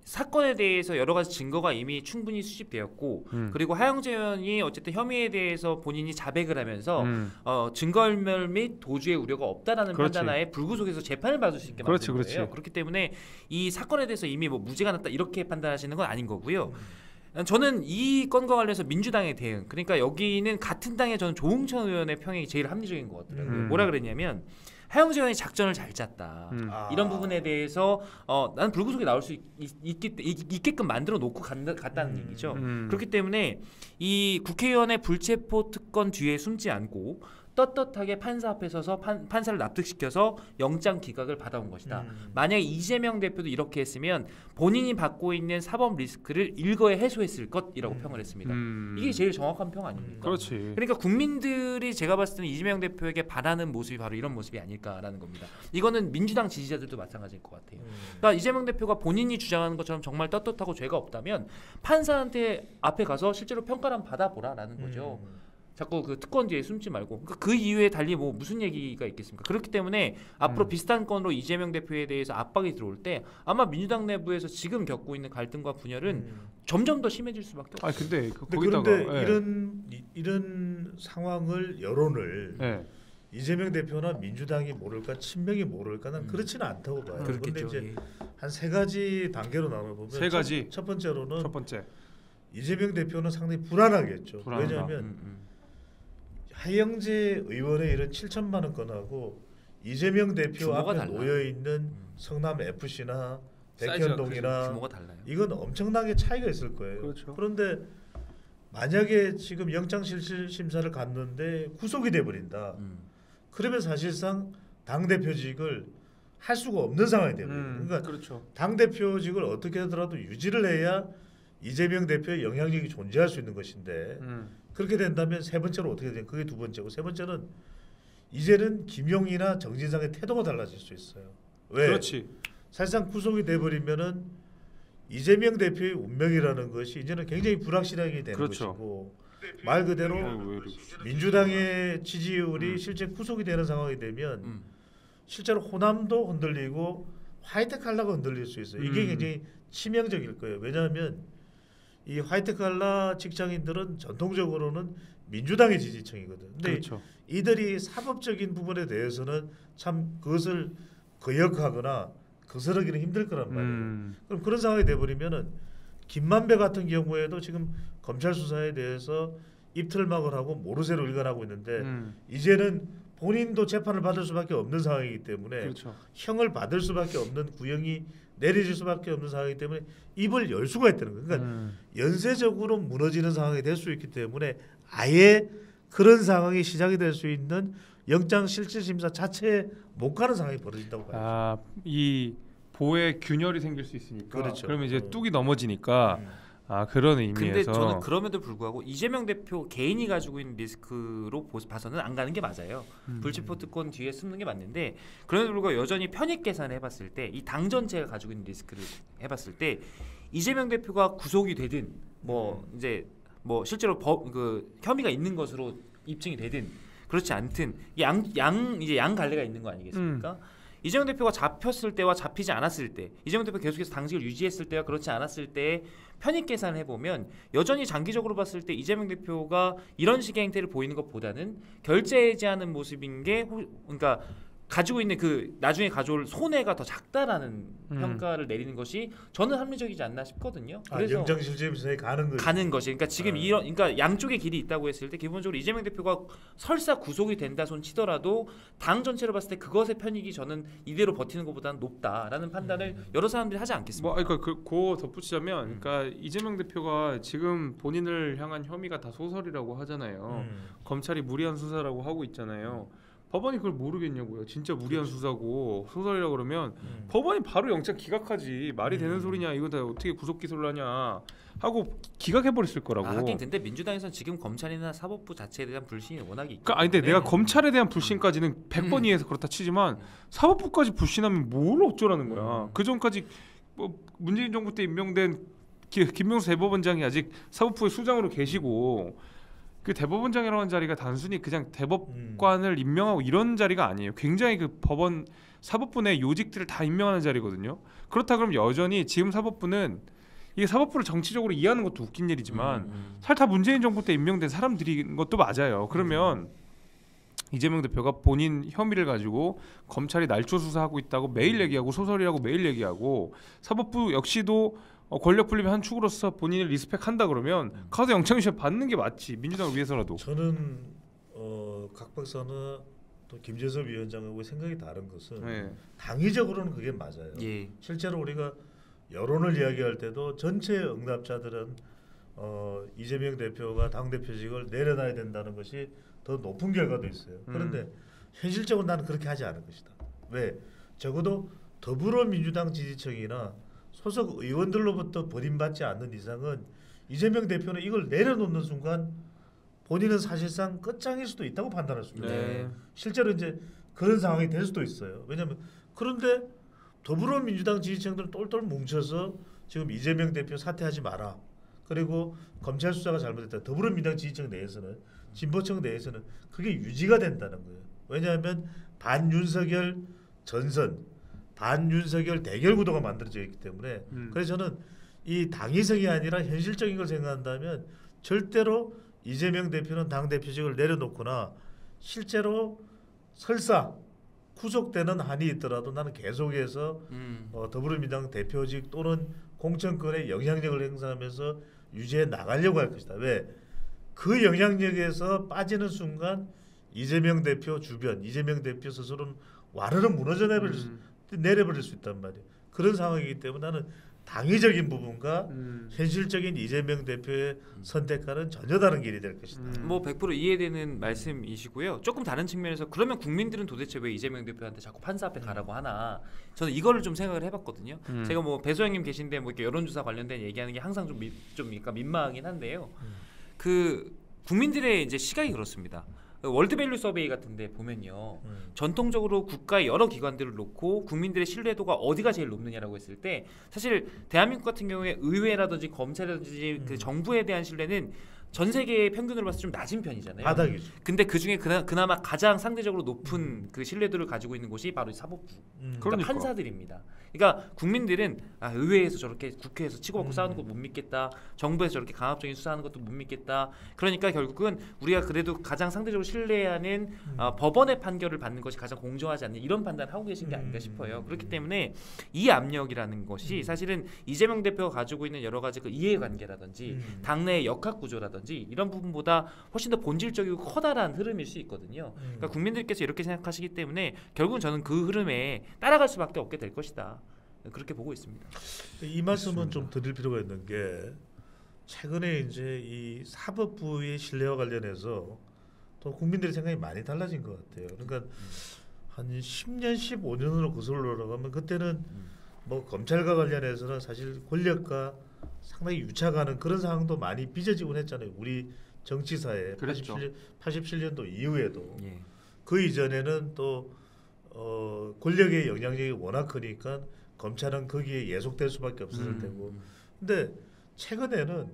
사건에 대해서 여러 가지 증거가 이미 충분히 수집되었고 음. 그리고 하영재 의원이 어쨌든 혐의에 대해서 본인이 자백을 하면서 음. 어, 증거인멸 및 도주의 우려가 없다라는 그렇지. 판단하에 불구속에서 재판을 받을 수 있게 만든 그렇지, 거예요. 그렇지. 그렇기 때문에 이 사건에 대해서 이미 뭐 무죄가 났다 이렇게 판단하시는 건 아닌 거고요. 저는 이 건과 관련해서 민주당의 대응, 그러니까 여기는 같은 당의 저는 조응천 의원의 평이 제일 합리적인 것 같더라고요. 음. 뭐라 그랬냐면 하영재 의원이 작전을 잘 짰다. 음. 아. 이런 부분에 대해서 어, 나는 불구속에 나올 수 있, 있, 있, 있게끔 만들어 놓고 간다, 갔다는 음. 얘기죠. 음. 그렇기 때문에 이 국회의원의 불체포 특권 뒤에 숨지 않고 떳떳하게 판사 앞에 서서 판, 판사를 납득시켜서 영장 기각을 받아온 것이다. 음. 만약에 이재명 대표도 이렇게 했으면 본인이 받고 있는 사법 리스크를 일거에 해소했을 것이라고 음. 평을 했습니다. 음. 이게 제일 정확한 평 아닙니까? 그렇지. 그러니까 국민들이 제가 봤을 때는 이재명 대표에게 바라는 모습이 바로 이런 모습이 아닐까라는 겁니다. 이거는 민주당 지지자들도 마찬가지일 것 같아요. 음. 그러니까 이재명 대표가 본인이 주장하는 것처럼 정말 떳떳하고 죄가 없다면 판사한테 앞에 가서 실제로 평가를 한번 받아보라라는 거죠. 음. 자꾸 그 특권 뒤에 숨지 말고 그러니까 그 이후에 달리 뭐 무슨 얘기가 있겠습니까? 그렇기 때문에 앞으로 음. 비슷한 건으로 이재명 대표에 대해서 압박이 들어올 때 아마 민주당 내부에서 지금 겪고 있는 갈등과 분열은 음. 점점 더 심해질 수밖에 없어요. 아 근데 그, 근데 거기다가 그런데 예. 이런 이, 이런 상황을 여론을 예. 이재명 대표나 민주당이 모를까 친명이 모를까 난 음. 그렇지는 않다고 봐요. 그런데 그렇겠죠. 이제 예. 한 세 가지 단계로 나눠 보면 세 가지. 첫, 첫 번째로는 첫 번째 이재명 대표는 상당히 불안하겠죠. 불안하다. 왜냐하면 음, 음. 하영재 의원의 이런 칠천만 원 건하고 이재명 대표 규모가 앞에 달라. 놓여 있는 음. 성남 에프씨나 사이즈가 백현동이나 규모가 달라요. 이건 엄청나게 차이가 있을 거예요. 그렇죠. 그런데 만약에 지금 영장실질 심사를 갔는데 구속이 돼 버린다. 음. 그러면 사실상 당 대표직을 할 수가 없는 상황이 됩니다. 음, 그러니까 그렇죠. 당 대표직을 어떻게 하더라도 유지를 해야 이재명 대표의 영향력이 존재할 수 있는 것인데 음. 그렇게 된다면 세 번째로 어떻게 된? 그게 두 번째고 세 번째는 이제는 김용이나 정진상의 태도가 달라질 수 있어요. 왜? 그렇지. 사실상 구속이 돼 버리면은 이재명 대표의 운명이라는 것이 이제는 굉장히 불확실하게 되는 그렇죠. 것이고 말 그대로 아이고, 왜 이렇게. 민주당의 지지율이 음. 실제 구속이 되는 상황이 되면 음. 실제로 호남도 흔들리고 화이트 칼라가 흔들릴 수 있어요. 이게 음. 굉장히 치명적일 거예요. 왜냐하면 이 화이트 칼라 직장인들은 전통적으로는 민주당의 지지층이거든. 근데 그렇죠. 이들이 사법적인 부분에 대해서는 참 그것을 거역하거나 거스르기는 힘들 거란 말이에요. 음. 그럼 그런 상황이 돼버리면은 김만배 같은 경우에도 지금 검찰 수사에 대해서 입틀막을 하고 모르쇠로 일관하고 있는데 음. 이제는 본인도 재판을 받을 수밖에 없는 상황이기 때문에 그렇죠. 형을 받을 수밖에 없는 구형이 내려질 수밖에 없는 상황이기 때문에 입을 열 수가 있다는 거예요. 그러니까 음. 연쇄적으로 무너지는 상황이 될 수 있기 때문에 아예 그런 상황이 시작이 될 수 있는 영장 실질 심사 자체에 못 가는 상황이 벌어진다고 봐요. 아, 이 보에 균열이 생길 수 있으니까. 그렇죠. 그러면 이제 음. 뚝이 넘어지니까 음. 아 그런 근데 의미에서. 저는 그럼에도 불구하고 이재명 대표 개인이 가지고 있는 리스크로 보- 봐서는 안 가는 게 맞아요. 음. 불체포 특권 뒤에 숨는 게 맞는데 그럼에도 불구하고 여전히 편익 계산을 해봤을 때 이 당 전체가 가지고 있는 리스크를 해봤을 때 이재명 대표가 구속이 되든 뭐 이제 뭐 실제로 법 그 혐의가 있는 것으로 입증이 되든 그렇지 않든 양 양 이제 양 갈래가 있는 거 아니겠습니까? 이재명 대표가 잡혔을 때와 잡히지 않았을 때, 이재명 대표 계속해서 당직을 유지했을 때와 그렇지 않았을 때의 편익 계산을 해보면 여전히 장기적으로 봤을 때 이재명 대표가 이런 식의 행태를 보이는 것보다는 결재해지하는 모습인 게 호, 그러니까 가지고 있는 그 나중에 가져올 손해가 더 작다라는 음. 평가를 내리는 것이 저는 합리적이지 않나 싶거든요. 아, 그래서 영장 실질 심사에 가는 거죠. 가는 것이 그러니까 지금 네. 이런 그러니까 양쪽의 길이 있다고 했을 때 기본적으로 이재명 대표가 설사 구속이 된다 손 치더라도 당 전체로 봤을 때 그것의 편익이 저는 이대로 버티는 것보다는 높다라는 판단을 음. 여러 사람들이 하지 않겠습니까? 뭐 그러니까 그, 그 덧붙이자면, 음. 그러니까 이재명 대표가 지금 본인을 향한 혐의가 다 소설이라고 하잖아요. 음. 검찰이 무리한 수사라고 하고 있잖아요. 법원이 그걸 모르겠냐고요. 진짜 무리한 수사고 소설이라고 그러면 음. 법원이 바로 영장 기각하지. 말이 되는 음. 소리냐? 이거 다 어떻게 구속 기소를 하냐? 하고 기각해 버렸을 거라고. 아, 하긴 근데 민주당에서는 지금 검찰이나 사법부 자체에 대한 불신이 워낙에 있기 그러니까 아니 근데 때문에 내가 검찰에 대한 불신까지는 백 번 음. 이해해서 그렇다 치지만 사법부까지 불신하면 뭘 어쩌라는 거야. 음. 그 전까지 뭐 문재인 정부 때 임명된 기, 김명수 대법원장이 아직 사법부의 수장으로 계시고 그 대법원장이라는 자리가 단순히 그냥 음. 대법관을 임명하고 이런 자리가 아니에요. 굉장히 그 법원 사법부 내 요직들을 다 임명하는 자리거든요. 그렇다 그러면 여전히 지금 사법부는 이게 사법부를 정치적으로 이해하는 것도 웃긴 일이지만 음, 음. 사실 다 문재인 정부 때 임명된 사람들인 것도 맞아요. 그러면 이재명 대표가 본인 혐의를 가지고 검찰이 날조 수사하고 있다고 매일 얘기하고 소설이라고 매일 얘기하고 사법부 역시도 어, 권력 분립의 한 축으로서 본인을 리스펙한다 그러면 가서 영장유죄 받는 게 맞지, 민주당을 위해서라도. 저는 어, 각 박사나 또 김재섭 위원장하고 생각이 다른 것은 네. 당위적으로는 그게 맞아요. 예. 실제로 우리가 여론을 이야기할 때도 전체 응답자들은 어, 이재명 대표가 당 대표직을 내려놔야 된다는 것이 더 높은 결과도 있어요. 그런데 음. 현실적으로 나는 그렇게 하지 않을 것이다. 왜? 적어도 더불어민주당 지지층이나 소속 의원들로부터 버림받지 않는 이상은 이재명 대표는 이걸 내려놓는 순간 본인은 사실상 끝장일 수도 있다고 판단할 수 있어요. 네. 실제로 이제 그런 상황이 될 수도 있어요. 왜냐하면 그런데 더불어민주당 지지층들은 똘똘 뭉쳐서 지금 이재명 대표 사퇴하지 마라. 그리고 검찰 수사가 잘못됐다. 더불어민주당 지지층 내에서는 진보층 내에서는 그게 유지가 된다는 거예요. 왜냐하면 반윤석열 전선, 반윤석열 대결 구도가 만들어져 있기 때문에 음. 그래서 저는 이 당위성이 아니라 현실적인 걸 생각한다면 절대로 이재명 대표는 당 대표직을 내려놓거나 실제로 설사 구속되는 한이 있더라도 나는 계속해서 음. 어, 더불어민주당 대표직 또는 공천권의 영향력을 행사하면서 유지해 나가려고 할 것이다. 왜? 그 영향력에서 빠지는 순간 이재명 대표 주변, 이재명 대표 스스로는 와르르 무너져 내버릴 수, 음. 내려버릴 수 있단 말이에요. 그런 상황이기 때문에 나는 당위적인 부분과 음. 현실적인 이재명 대표의 선택과는 전혀 다른 길이 될 것이다. 음. 뭐 백 퍼센트 이해되는 말씀이시고요. 조금 다른 측면에서 그러면 국민들은 도대체 왜 이재명 대표한테 자꾸 판사 앞에 가라고 하나? 저는 이거를 좀 생각을 해봤거든요. 음. 제가 뭐 배소영님 계신데 뭐 이렇게 여론조사 관련된 얘기하는 게 항상 좀, 미, 좀 그러니까 민망하긴 한데요. 음. 그 국민들의 이제 시각이 그렇습니다. 월드밸류 서베이 같은데 보면요. 음. 전통적으로 국가의 여러 기관들을 놓고 국민들의 신뢰도가 어디가 제일 높느냐라고 했을 때 사실 대한민국 같은 경우에 의회라든지 검찰이라든지 음. 그 정부에 대한 신뢰는 전 세계 평균으로 봤을 때 좀 낮은 편이잖아요. 바닥이죠. 근데 그 중에 그나, 그나마 가장 상대적으로 높은 그 신뢰도를 가지고 있는 곳이 바로 이 사법부, 음. 그러니까 그러니까. 판사들입니다. 그러니까 국민들은 아, 의회에서 저렇게 국회에서 치고받고 음. 싸우는 거 못 믿겠다. 정부에서 저렇게 강압적인 수사하는 것도 못 믿겠다. 그러니까 결국은 우리가 그래도 가장 상대적으로 신뢰하는 음. 어, 법원의 판결을 받는 것이 가장 공정하지 않는 이런 판단을 하고 계신 게 아닌가 음. 싶어요. 그렇기 때문에 이 압력이라는 것이 음. 사실은 이재명 대표가 가지고 있는 여러 가지 그 이해관계라든지 음. 당내의 역학 구조라든지 이런 부분보다 훨씬 더 본질적이고 커다란 흐름일 수 있거든요. 음. 그러니까 국민들께서 이렇게 생각하시기 때문에 결국은 저는 그 흐름에 따라갈 수밖에 없게 될 것이다. 그렇게 보고 있습니다. 이 말씀은 좀 드릴 필요가 있는 게 최근에 이제 이 사법부의 신뢰와 관련해서 또 국민들의 생각이 많이 달라진 것 같아요. 그러니까 한 십 년, 십오 년으로 거슬러 올라가면 그때는 뭐 검찰과 관련해서는 사실 권력과 상당히 유착하는 그런 상황도 많이 빚어지곤 했잖아요. 우리 정치사에 그랬죠. 팔십칠 년도 이후에도 예. 그 이전에는 또 어, 권력의 영향력이 워낙 크니까 검찰은 거기에 예속될 수밖에 없었을 음, 테고. 음. 근데 최근에는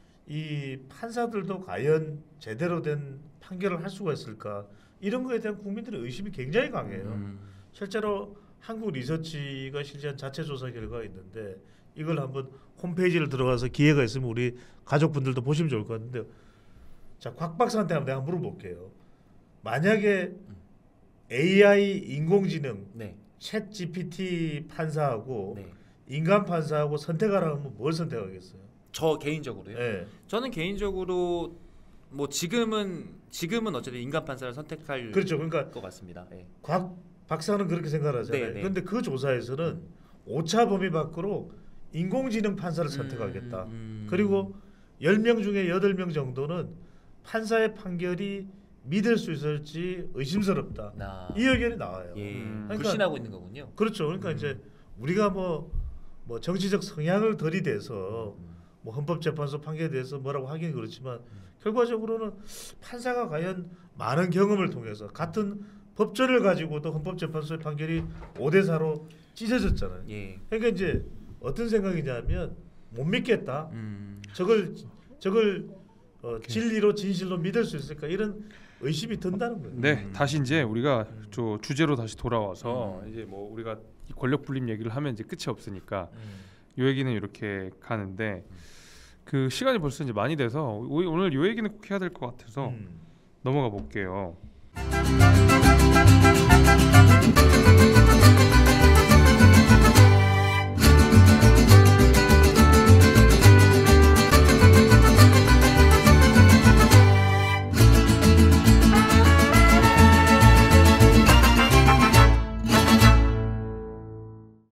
이 판사들도 과연 제대로 된 판결을 할 수가 있을까 이런 거에 대한 국민들의 의심이 굉장히 강해요. 음. 실제로 한국 리서치가 실시한 자체 조사 결과가 있는데 이걸 한번 홈페이지를 들어가서 기회가 있으면 우리 가족분들도 보시면 좋을 것 같은데, 자, 곽 박사한테 한번 내가 물어볼게요. 만약에 에이아이 인공지능 네. 챗 지피티 판사하고 네. 인간 판사하고 선택하라 하면 뭘 선택하겠어요? 저 개인적으로요. 네. 저는 개인적으로 뭐 지금은 지금은 어쨌든 인간 판사를 선택할 그렇죠. 그러니까 것 같습니다. 예. 곽 박사는 그렇게 생각하잖아요. 네, 네. 그런데 그 조사에서는 오차 범위 밖으로 인공지능 판사를 음, 선택하겠다. 음. 그리고 열 명 중에 여덟 명 정도는 판사의 판결이 믿을 수 있을지 의심스럽다. 나. 이 의견이 나와요. 예. 음. 그러니까- 불신하고 있는 거군요. 그렇죠. 그러니까 음. 이제 우리가 뭐, 뭐 정치적 성향을 들이대서 음. 뭐 헌법재판소 판결에 대해서 뭐라고 하긴 그렇지만 결과적으로는 판사가 과연 많은 경험을 통해서 같은 법전을 가지고도 헌법재판소의 판결이 오 대 사로 찢어졌잖아요. 예. 그러니까 이제 어떤 생각이냐면 못 믿겠다. 음. 저걸 저걸 어, 진리로 진실로 믿을 수 있을까 이런 의심이 든다는 거예요. 네, 음. 다시 이제 우리가 음. 저 주제로 다시 돌아와서 음. 이제 뭐 우리가 이 권력 분립 얘기를 하면 이제 끝이 없으니까 음. 요 얘기는 이렇게 가는데 그 시간이 벌써 이제 많이 돼서 오- 오늘 요 얘기는 꼭 해야 될 것 같아서 음. 넘어가 볼게요.